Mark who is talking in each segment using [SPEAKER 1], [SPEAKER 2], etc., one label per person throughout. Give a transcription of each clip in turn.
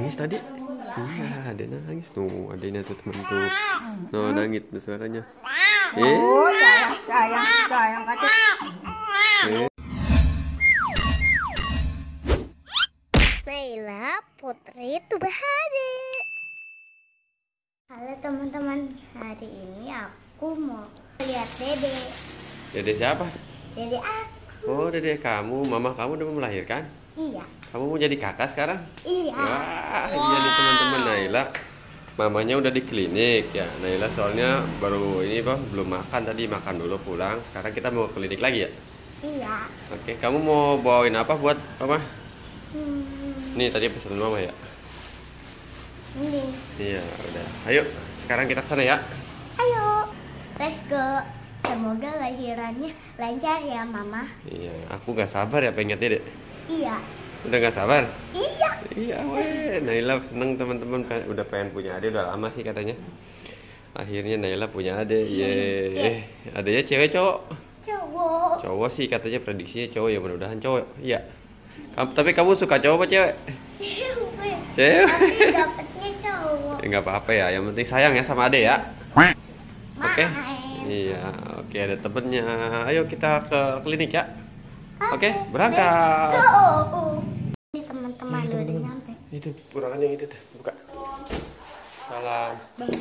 [SPEAKER 1] nangis tadi? Iya, ada nangis tuh, adanya tuh temen tuh. No, nangis tuh suaranya.
[SPEAKER 2] Oh, sayang kata.
[SPEAKER 3] Naila Putri Tubahari. Halo teman-teman, hari ini aku mau lihat Dede.
[SPEAKER 1] Dede siapa?
[SPEAKER 3] Dede aku.
[SPEAKER 1] Oh, Dede kamu, mama kamu udah melahirkan?
[SPEAKER 3] Iya.
[SPEAKER 1] Kamu mau jadi kakak sekarang?
[SPEAKER 3] Iya.
[SPEAKER 1] Wah, iya nih teman-teman, Naila. Mamanya udah di klinik ya. Naila soalnya baru ini belum makan tadi, makan dulu pulang. Sekarang kita mau ke klinik lagi ya?
[SPEAKER 3] Iya.
[SPEAKER 1] Oke, kamu mau bawain apa buat mama? Nih tadi pesan mama ya.
[SPEAKER 3] Ini.
[SPEAKER 1] Iya, udah. Ayo, sekarang kita ke sana ya.
[SPEAKER 3] Ayo. Let's go. Semoga lahirannya lancar ya, Mama.
[SPEAKER 1] Iya, aku gak sabar ya pengen Dede.
[SPEAKER 3] Iya.
[SPEAKER 1] Udah gak sabar?
[SPEAKER 3] Iya.
[SPEAKER 1] Iya, weh. Naila seneng teman-teman, udah pengen punya adik udah lama sih katanya. Akhirnya Naila punya adik. Ye. Adiknya cewek cowok?
[SPEAKER 3] Cowok.
[SPEAKER 1] Cowok sih katanya, prediksinya cowok ya, mudah-mudahan cowok. Iya. Tapi kamu suka cowok apa cewek?
[SPEAKER 3] Cewek.
[SPEAKER 1] Cewek.
[SPEAKER 3] Tapi dapetnya cowok.
[SPEAKER 1] Ya nggak apa-apa ya, yang penting sayang ya sama ade ya. Oke. Iya, oke ada temennya. Ayo kita ke klinik ya. Oke, berangkat.
[SPEAKER 3] Go. Ini teman-teman udah nyampe.
[SPEAKER 1] Itu purangan yang itu tuh, buka. Salam.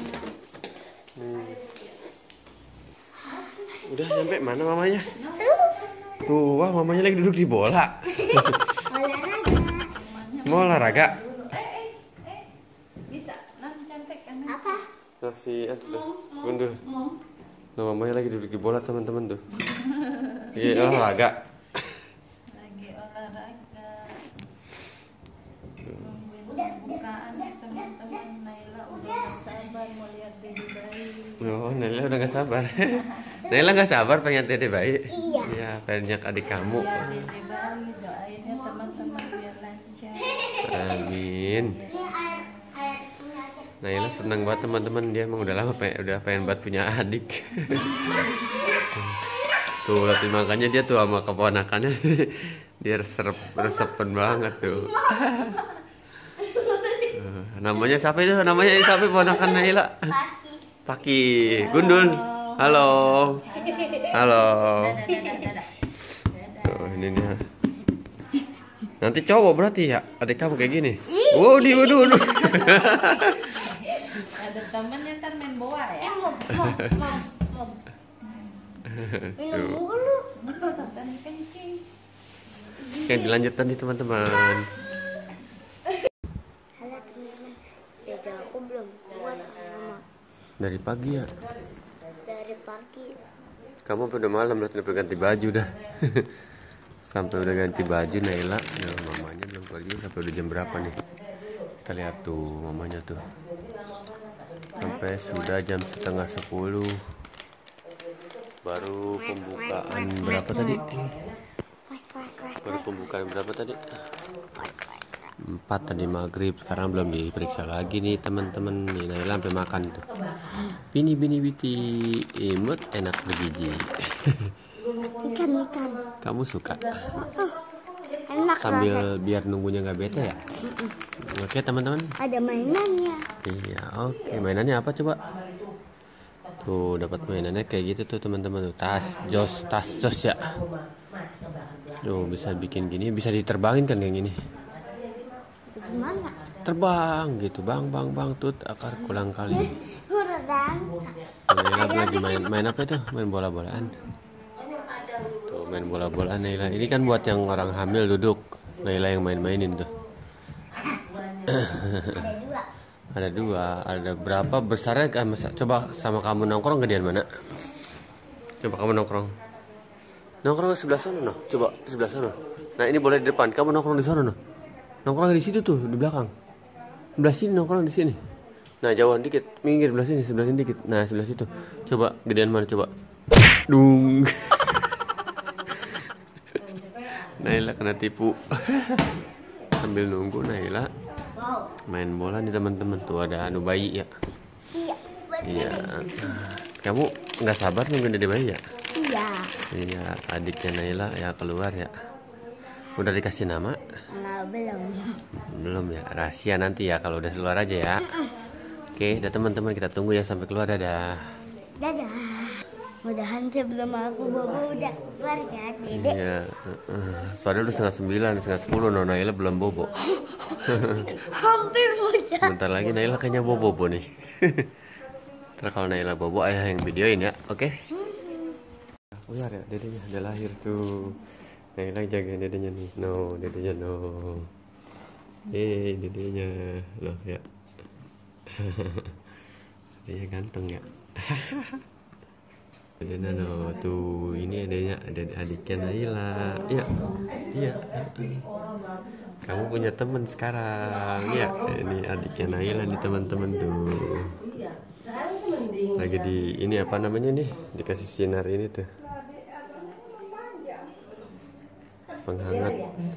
[SPEAKER 1] Udah nyampe, mana mamanya? Tuh, wah mamanya lagi duduk di bola.
[SPEAKER 3] Olahraga.
[SPEAKER 1] Mau olahraga?
[SPEAKER 2] Bisa, cantik kan?
[SPEAKER 3] Apa?
[SPEAKER 1] Nah, si itu tuh, gundul. Nah, mamanya lagi duduk di bola teman-teman tuh. Iya, olahraga.
[SPEAKER 2] Lagi olahraga. Bukaan teman-teman. Naila udah gak sabar mau lihat Dede bayi.
[SPEAKER 1] Oh, Naila udah gak sabar. Naila gak sabar pengen Dede bayi.
[SPEAKER 3] Iya.
[SPEAKER 1] Iya, pengen adik kamu.
[SPEAKER 2] Dede bayi, doainnya teman-teman biar lancar.
[SPEAKER 1] Amin. Naila senang banget teman-teman, dia emang udah lama pengen banget punya adik. Tuh, lihat makanya dia tuh sama keponakannya dia resepen banget tuh. Namanya siapa itu? Namanya siapa ponakan Naila? Paki. Gundul. Halo. Halo. Tuh, ini dia. Nanti cowok berarti ya? Adik kamu kayak gini. Waduh.
[SPEAKER 2] Ada temennya ntar main bola ya.
[SPEAKER 3] Minum mulu.
[SPEAKER 2] Ntar kencing.
[SPEAKER 1] Oke, dilanjutkan nih teman-teman.
[SPEAKER 3] Halo teman-teman. Dede aku belum keluar Mama.
[SPEAKER 1] Dari pagi ya?
[SPEAKER 3] Dari pagi.
[SPEAKER 1] Kamu udah malam udah ganti baju dah. Sampai udah ganti baju Naila. Nah, mamanya belum keluar juga sampai udah jam berapa nih? Kita lihat tuh mamanya tuh. Sampai sudah jam 9:30. Baru pembukaan berapa tadi? Baru pembukaan berapa tadi? 4 tadi maghrib. Sekarang belum diperiksa lagi nih teman-teman. Nih Naila sampai makan tuh. Bini biti imut enak bergizi.
[SPEAKER 3] Ikan.
[SPEAKER 1] Kamu suka?
[SPEAKER 3] Enak
[SPEAKER 1] Sambil
[SPEAKER 3] rasanya.
[SPEAKER 1] biar nunggunya nggak bete ya? Oke teman-teman.
[SPEAKER 3] Ada mainannya.
[SPEAKER 1] Iya, oke. Mainannya apa coba? Tuh dapat mainannya kayak gitu tuh teman-teman. Tuh tas jos ya. Tuh bisa bikin gini, bisa diterbangin kan kayak gini.
[SPEAKER 3] Itu gimana?
[SPEAKER 1] Terbang gitu, bang tut akar kulang kali.
[SPEAKER 3] Udah dan.
[SPEAKER 1] Naila lagi main apa itu? Main bola-bolaan. Tuh main bola-bolaan Naila. Ini kan buat yang orang hamil duduk. Naila yang mainin tuh.
[SPEAKER 3] Ada dua.
[SPEAKER 1] Ada berapa besarnya? Coba sama kamu nongkrong gedean mana? Coba kamu nongkrong sebelah sana noh. Coba sebelah sana. Nah ini boleh di depan. Kamu nongkrong di sana noh. Nongkrong di situ tuh di belakang. Sebelah sini nongkrong di sini. Nah jauhan dikit, minggir sebelah sini dikit. Nah sebelah situ. Coba gedean mana coba? Dung. Naila kena tipu. Sambil nunggu Naila main bola nih teman-teman. Tuh ada anu bayi ya. Iya. Kamu nggak sabar nunggu Dede bayi ya?
[SPEAKER 3] Iya.
[SPEAKER 1] Iya, adiknya Naila ya keluar ya. Udah dikasih nama?
[SPEAKER 3] Nah, belum.
[SPEAKER 1] Belum ya, rahasia nanti ya kalau udah keluar aja ya. Oke, udah teman-teman kita tunggu ya sampai keluar. Dadah.
[SPEAKER 3] Dadah. Mudahan sebelum aku bobo udah keluar ya, Dede.
[SPEAKER 1] Iya. Padahal udah setengah 9, setengah 10. Naila belum bobo.
[SPEAKER 3] Hampir udah.
[SPEAKER 1] Bentar lagi Naila kayaknya bobo nih. Ntar kalau Naila bobo ayah yang videoin ya, oke? Keluar ya, dedenya udah lahir tuh. Naila jagain dedenya nih. No, dedenya no. Dedenya loh ya. Dedenya ganteng ya. Dedenya no tuh, ini adanya, ada adiknya Naila. Iya. Iya. Kamu punya teman sekarang ya. Ini adiknya Naila nih teman-teman tuh. Lagi di ini apa namanya nih? Dikasih sinar ini tuh. Penghangat.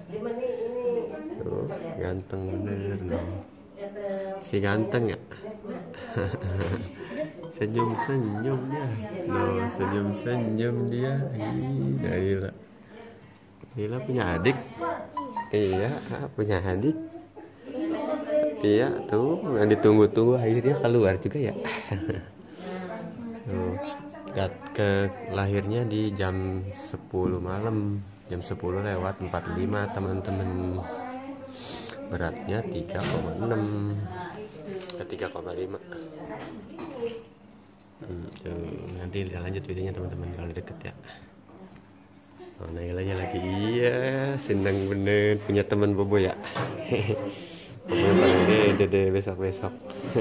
[SPEAKER 1] Oh, ganteng bener no. Si ganteng ya. Senyum-senyum ya. No, senyum-senyum dia. Naila. Naila punya adik. Iya, punya adik. Iya, tuh yang ditunggu-tunggu akhirnya keluar juga ya. Ke lahirnya di jam 10 malam. Jam 10 lewat 45 teman-teman. Beratnya 3,6 ke 3,5. Nanti kita lanjut videonya teman-teman kalau deket ya. Oh, Nailanya lagi iya senang bener punya teman bobo ya. Bobo yang paling gede besok-besok.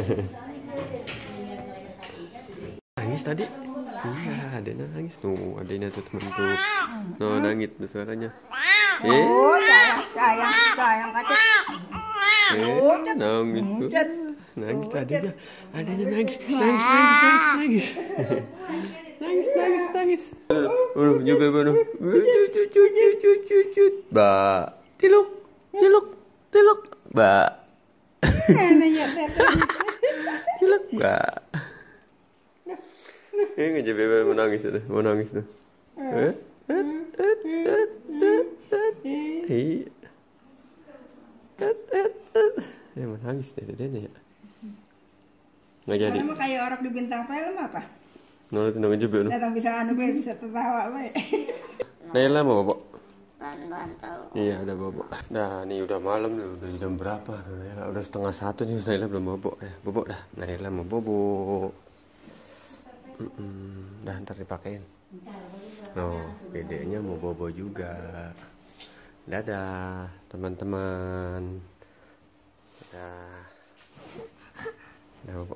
[SPEAKER 1] Nangis tadi? Iya, adanya nangis tuh, adanya tuh temen tuh. No, nangis tuh suaranya.
[SPEAKER 2] Oh, sayang kata.
[SPEAKER 1] Nangis tuh. Nangis adanya. Adanya nangis. Nangis. Juga bener. Ba. Tiluk. Ba. Tiluk ba. Ngejep bebe mau nangis tuh. Ya mau nangis dede ya. Nggak jadi.
[SPEAKER 2] Kamu kayak orang di bintang film apa?
[SPEAKER 1] Nolak tuh ngejep bebe.
[SPEAKER 2] Datang bisa bisa tertawa be.
[SPEAKER 1] Naila mau bobo.
[SPEAKER 3] Mantap.
[SPEAKER 1] Iya udah bobo. Nah nih udah malam nih, udah jam berapa? Naila udah 12:30 nih, Naila belum bobo ya. Bobo dah. Naila mau bobo. Dah ntar dipakein. Oh, dedeknya mau bobo juga. Dadah teman-teman. Dadah. Dadah bobo.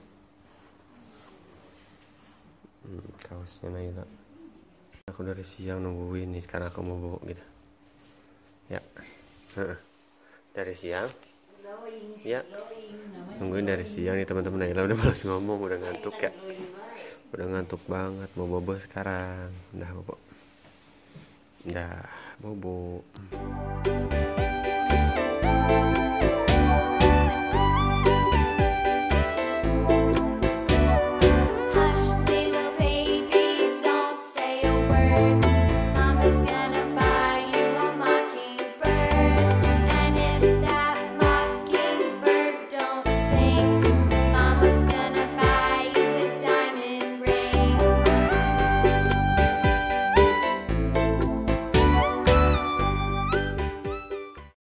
[SPEAKER 1] Kaosnya Naila. Aku dari siang nungguin nih, sekarang aku mau bobo gitu. Ya. Dari siang. Ya. Nungguin dari siang nih teman-teman. Naila udah malas ngomong, udah ngantuk ya. Udah ngantuk banget, mau bobo sekarang. Udah bobo. Udah bobo.